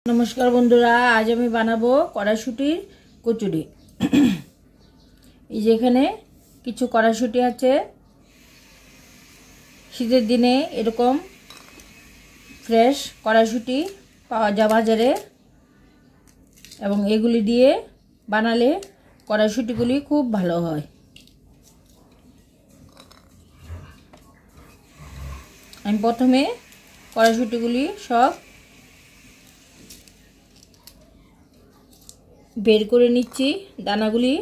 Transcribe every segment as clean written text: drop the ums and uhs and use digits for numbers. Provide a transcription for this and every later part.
নমস্কার বন্ধুরা, আজ আমি বানাবো কড়াইশুঁটির কচুরি। এই যে এখানে কিছু কড়াইশুঁটি আছে। শীতের দিনে এরকম ফ্রেশ কড়াইশুঁটি পাওয়া যায় বাজারে, এবং এগুলি দিয়ে বানালে কড়াইশুঁটিগুলি খুব ভালো হয়। আমি প্রথমে কড়াইশুঁটিগুলি সব বের করে নিচ্ছি দানাগুলি।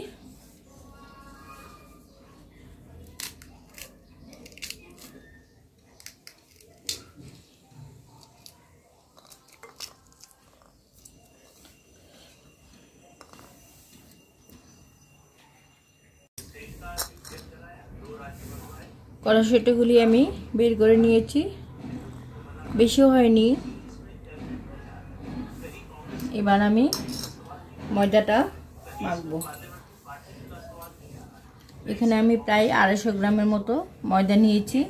কড়াইশুঁটিগুলি আমি বের করে নিয়েছি, বেশি হয়নি। এবার আমি ময়দাটা মাখবো। এখানে আমি প্রায় 250 গ্রামের মতো ময়দা নিয়েছি।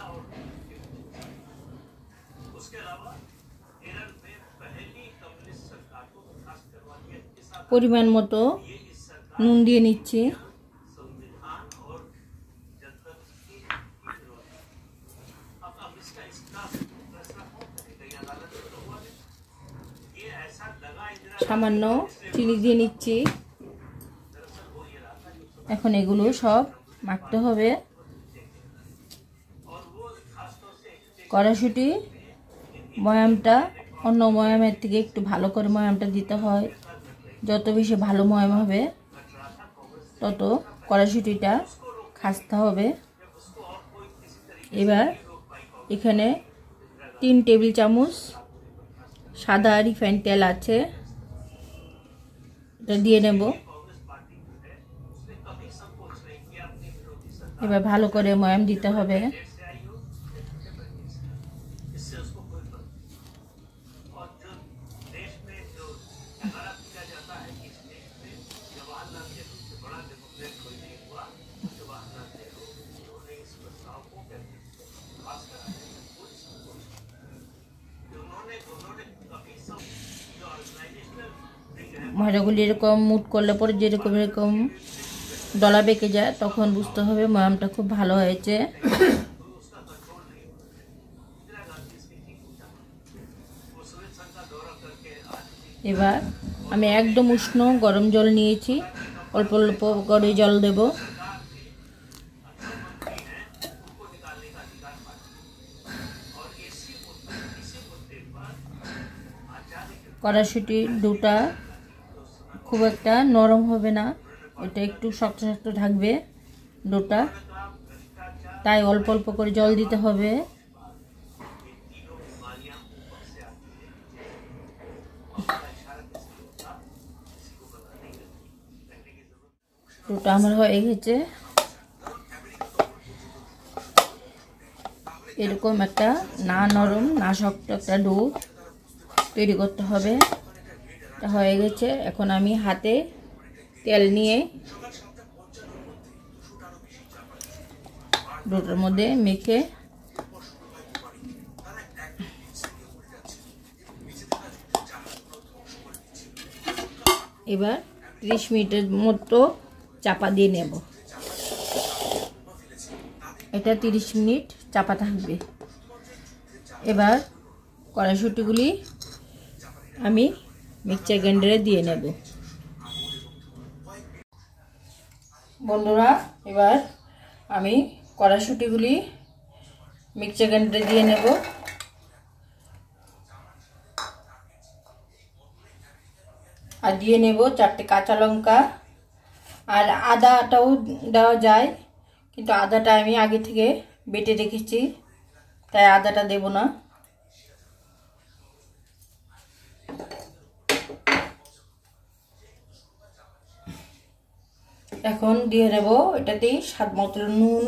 পরিমাণ মতো নুন দিয়ে নিচ্ছি। সামান্য চিনি দিয়ে নিচ্ছি। এখন এগুলো সব মাখতে হবে। কড়াইশুঁটি ময়ামটা অন্য ময়ামের থেকে একটু ভালো করে ময়ামটা দিতে হয়। যত বেশি ভালো ময়াম হবে তত কড়াইশুঁটিটা খাস্তা হবে। এবার এখানে 3 টেবিল চামচ সাদা রিফাইন তেল আছে, এটা দিয়ে নেব। এবার ভালো করে ময়াম দিতে হবে। ময়দাগুলি এরকম মুট করলে পরে যেরকম এরকম ডলা বেঁকে যায়, তখন বুঝতে হবে ময়ামটা খুব ভালো হয়েছে। এবার আমি একদম উষ্ণ গরম জল নিয়েছি, অল্প অল্প করে জল দেব। কড়াইশুঁটি ডোটা খুব একটা নরম হবে না, এটা একটু শক্ত শক্ত থাকবে ডোটা, তাই অল্প অল্প করে জল দিতে হবে। ডোটা আমার হয়ে গেছে। এরকম একটা না নরম না শক্ত একটা ডো তৈরি করতে হবে। এটা হয়ে গেছে। এখন আমি হাতে তেল নিয়ে ডোটার মধ্যে মেখে এবার 30 মিনিটের মতো চাপা দিয়ে নেব। এটা 30 মিনিট চাপা থাকবে। এবার কড়াইশুঁটিগুলি আমি মিক্সচার গ্রাইন্ডারে দিয়ে নেব। বন্ধুরা, এবার আমি কড়াইশুঁটিগুলি মিক্সচার গ্রাইন্ডারে দিয়ে নেব। আর দিয়ে নেব 4টে কাঁচা লঙ্কা, আর আদাটাও দেওয়া যায়, কিন্তু আদাটা আমি আগে থেকে বেটে রেখেছি, তাই আদাটা দেব না। এখন দিয়ে নেব এটাতেই স্বাদ মতো নুন,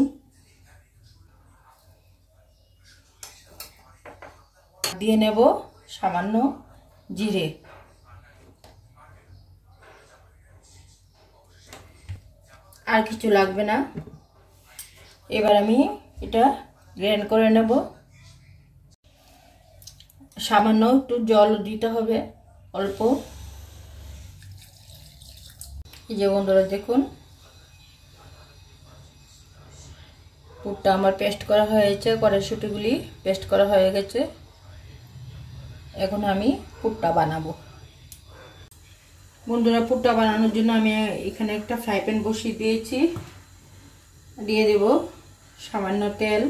দিয়ে নেব সামান্য জিরে। আর কিছু লাগবে না। এবার আমি এটা গ্রাইন্ড করে নেব। সামান্য একটু জল দিতে হবে, অল্প। এই যে বন্ধুরা দেখুন, পুরটা আমার পেস্ট করা হয়েছে, কড়াইশুঁটিগুলি পেস্ট করা হয়ে গেছে। এখন আমি পুরটা বানাবো। বন্ধুরা, পুরটা বানানোর জন্য আমি এখানে একটা ফ্রাই প্যান বসিয়ে দিয়েছি। দিয়ে দেব সামান্য তেল,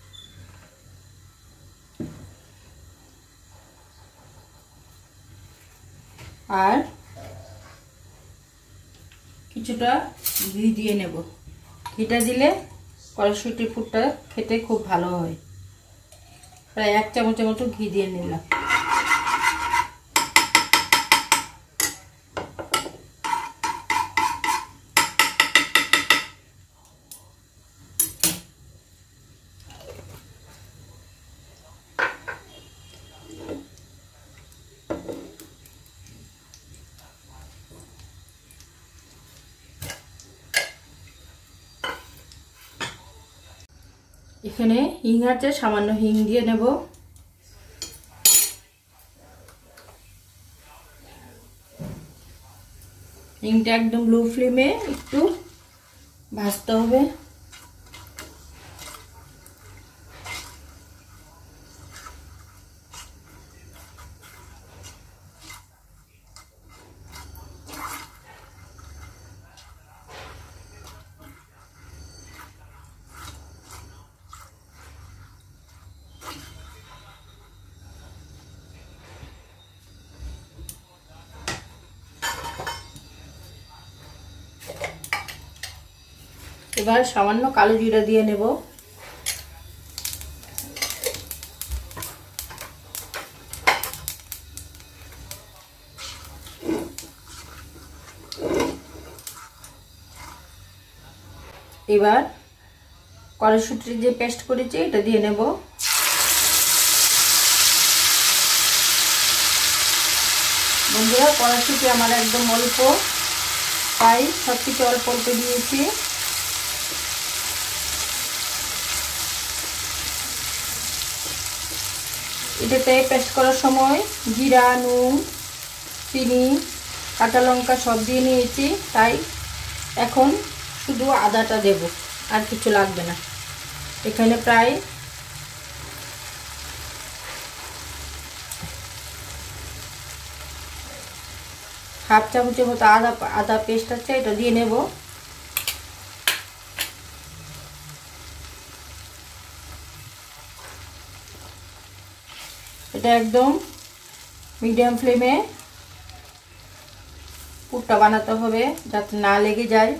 আর কিছুটা ঘি দিয়ে নেব। ঘিটা দিলে কড়াইশুঁটির পুরটা খেতে খুব ভালো হয়। প্রায় 1 চামচের মতো ঘি দিয়ে নিলাম। এখানে হিং আছে, সামান্য হিং দিয়ে নেব। হিংটা একদম লো ফ্লেমে একটু ভাজতে হবে। এবার সামান্য কালো জিরা দিয়ে নেব। এবার কড়াইশুঁটির যে পেস্ট করেছি এটা দিয়ে নেব। বন্ধুরা, কড়াইশুঁটি আমার একদম অল্প, তাই সবকিছু অল্প অল্প দিয়েছি। এটাতে পেস্ট করার সময় জিরা, নুন, চিনি, কাঁচা লঙ্কা সব দিয়ে নিয়েছি, তাই এখন শুধু আদাটা দেব, আর কিছু লাগবে না। এখানে প্রায় হাফ চামচের মতো আদা পেস্ট আছে, এটা দিয়ে নেব। এটা একদম মিডিয়াম ফ্লেমে পুরটা বানাতে হবে, যাতে না লেগে যায়।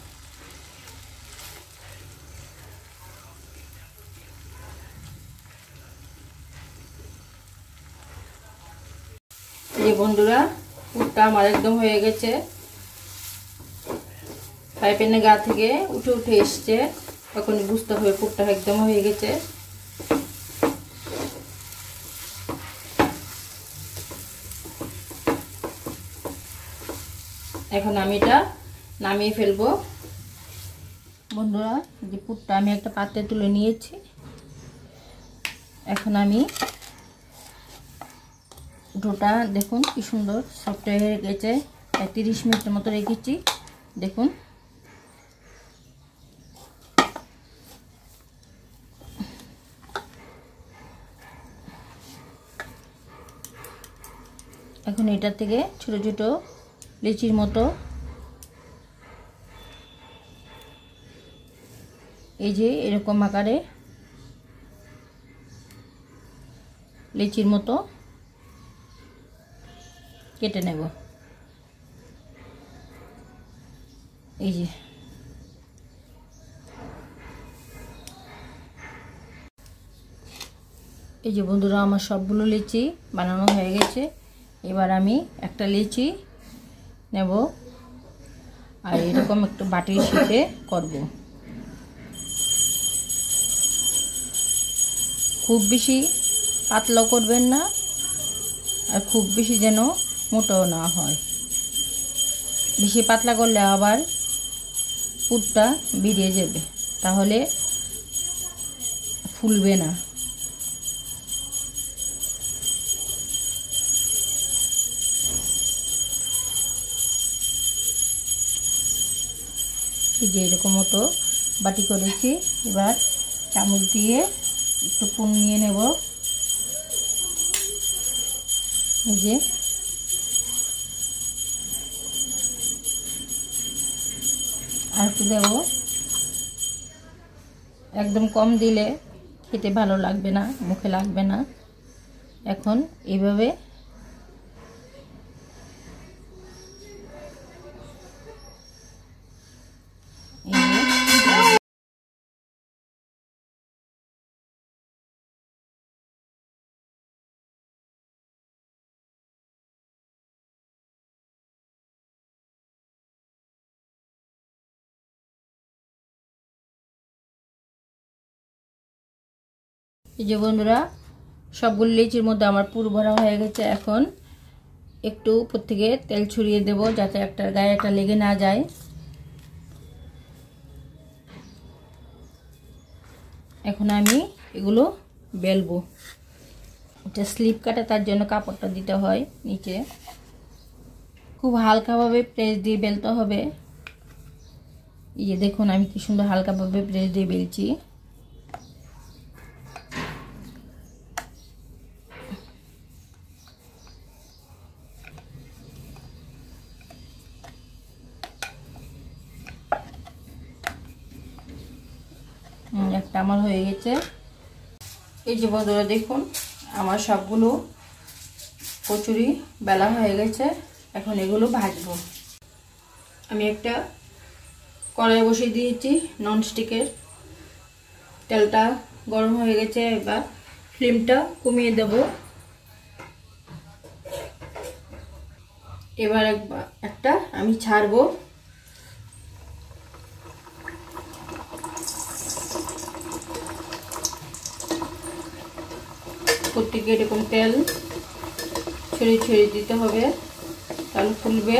এই বন্ধুরা, পুরটা আমার একদম হয়ে গেছে। ফ্রাই প্যানের গা থেকে উঠে উঠে এসছে, তখন বুঝতে হবে পুরটা একদম হয়ে গেছে। এখন আমি এটা নামিয়ে ফেলবো। বন্ধুরা, যে পুরটা আমি একটা পাত্রে তুলে নিয়েছি। এখন আমি ডোটা দেখুন কি সুন্দর সফট হয়ে গেছে। 30 মিনিটের মতো রেখেছি, দেখুন। এখন এটা থেকে ছোট ছোট লিচির মতো, এই যে এরকম আকারে লিচির মতো কেটে নেব। এই যে বন্ধুরা, আমার সবগুলো লিচি বানানো হয়ে গেছে। এবার আমি একটা লিচি নেব, আর এরকম একটু বাটির শীতে করব। খুব বেশি পাতলা করবেন না, আর খুব বেশি যেন মোটাও না হয়। বেশি পাতলা করলে আবার পুরটা বেরিয়ে যাবে, তাহলে ফুলবে না। এই যে এরকম মতো বাটি করেছি। এবার চামচ দিয়ে একটু পুর নিয়ে নেব। এই যে আর একটু দেব। একদম কম দিলে খেতে ভালো লাগবে না, মুখে লাগবে না। এখন এইভাবে এই যে বন্ধুরা, সবগুলো লিচির মধ্যে আমার পুর ভরা হয়ে গেছে। এখন একটু উপর থেকে তেল ছড়িয়ে দেব যাতে একটা গায়ে একটা লেগে না যায়। এখন আমি এগুলো বেলবো। এটা স্লিপ কাটে, তার জন্য কাপড়টা দিতে হয় নিচে। খুব হালকাভাবে প্রেস দিয়ে বেলতে হবে। এই যে দেখুন আমি কি সুন্দর হালকাভাবে প্রেস দিয়ে বেলছি। একটা আমার হয়ে গেছে। এই যে বন্ধুরা দেখুন আমার সবগুলো কচুরি বেলা হয়ে গেছে। এখন এগুলো ভাজবো। আমি একটা কড়াই বসিয়ে দিয়েছি ননস্টিকের। তেলটা গরম হয়ে গেছে। এবার ফ্লেমটা কমিয়ে দেব। এবার একটা আমি ছাড়বো। প্রত্যেকে এরকম তেল ছড়িয়ে ছড়িয়ে দিতে হবে, তাহলে ফুলবে।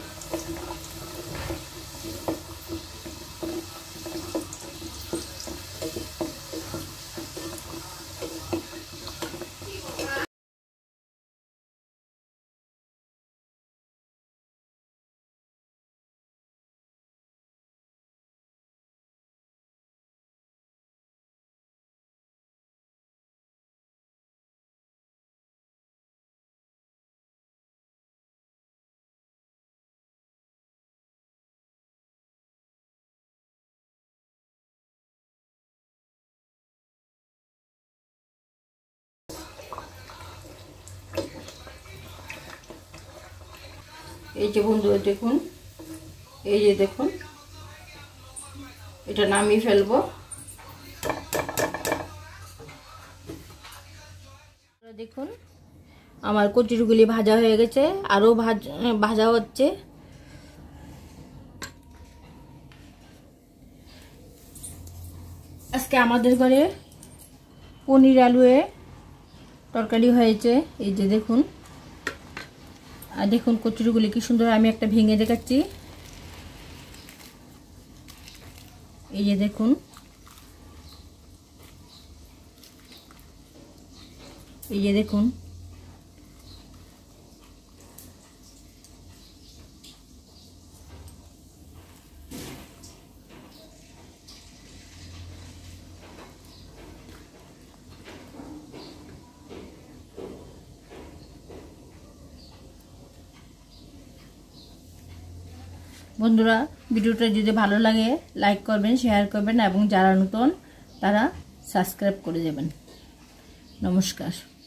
এই যে বন্ধুরা দেখুন, এই যে দেখুন এটা নামিয়ে ফেলবো। দেখুন আমার কচুরিগুলি ভাজা হয়ে গেছে, আরো ভাজা হচ্ছে। আজকে আমাদের ঘরে পনির আলুয়ে তরকারি হয়েছে। এই যে দেখুন, আর দেখুন কচুরিগুলি কি সুন্দর। আমি একটা ভেঙে দেখাচ্ছি। এই যে দেখুন, এই যে দেখুন বন্ধুরা, ভিডিওটা যদি ভালো লাগে লাইক করবেন, শেয়ার করবেন এবং যারা নতুন তারা সাবস্ক্রাইব করে দেবেন। নমস্কার।